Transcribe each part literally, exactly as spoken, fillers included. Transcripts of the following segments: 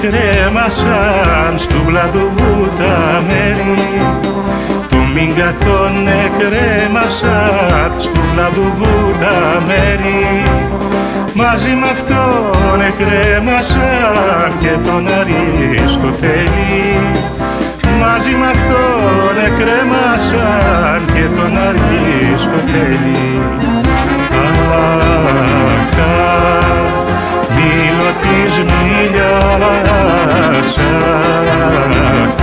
εκρέμασαν στου βλαδούβου τα μέρη. Το μίγκα τον εκρέμασαν στου βλαδούβου τα μέρη. Μαζί μ' αυτόν εκρέμασαν και τον Αριστοτέλη. Μαζί μ' αυτόν εκρέμασαν και τον Αριστοτέλη. Αχ, μήλο της Μήλιας, αχ,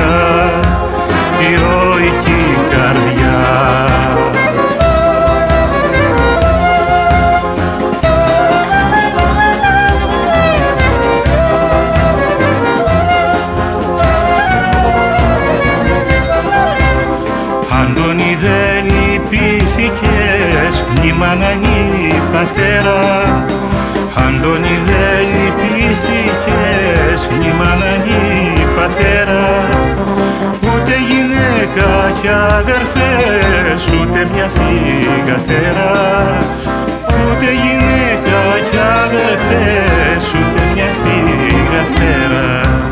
ηρωική καρδιά. Αντώνη δεν λυπήθηκες, μνήμα να νι πατέρα. Αντώνη δεν λυπήθηκες, μνήμα να νι πατέρα. Ούτε γυναίκα κι αδερφές, ούτε μια θυγατέρα. Ούτε γυναίκα κι αδερφές, ούτε μια θυγατέρα.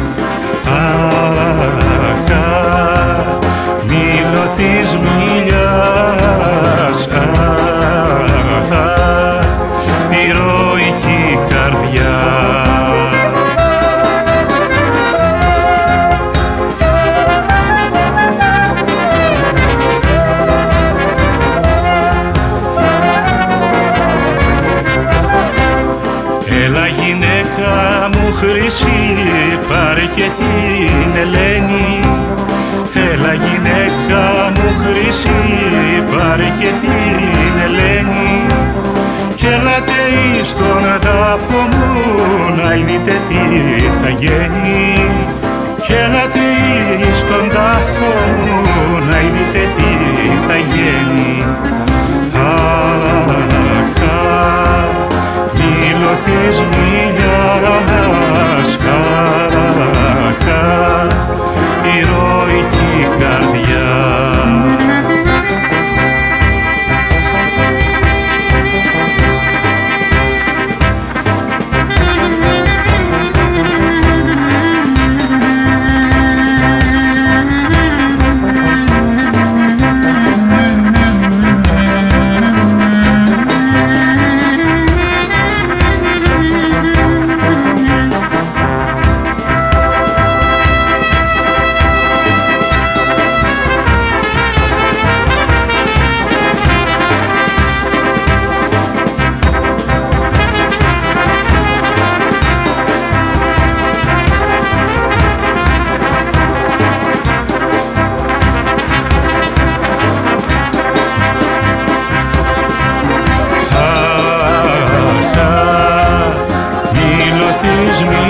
Αχ, μήλο της Μήλιας, αχ, ηρωική καρδιά. Έλα γυναίκα μου χρυσή, πάρε και την Ελένη. Έλα γυναίκα μου χρυσή, πάρε και την Ελένη. Κι έλατε εις τον τάφο μου, να ειδείτε τι θα γίνει. Κι έλατε εις τον τάφο μου, να ειδείτε τι θα γίνει. Αχ, μήλο της Μήλιας, αχ, ηρωική καρδιά. Μήλο της Μήλιας,